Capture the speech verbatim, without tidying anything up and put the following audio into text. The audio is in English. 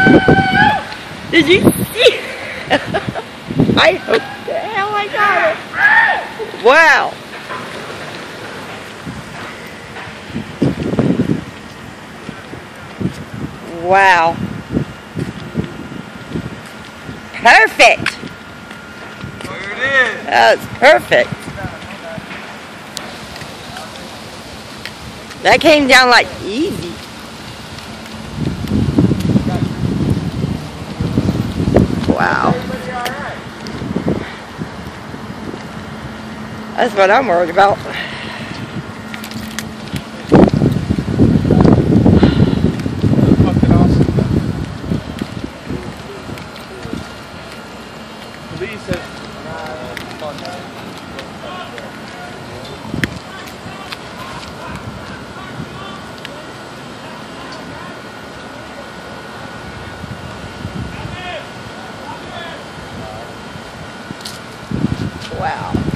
Did you see? I hope the hell I got it. Wow. Wow. Perfect. There it is. That's perfect. That came down like easy. Wow. That's what I'm worried about. Fucking awesome. Lee said, Wow.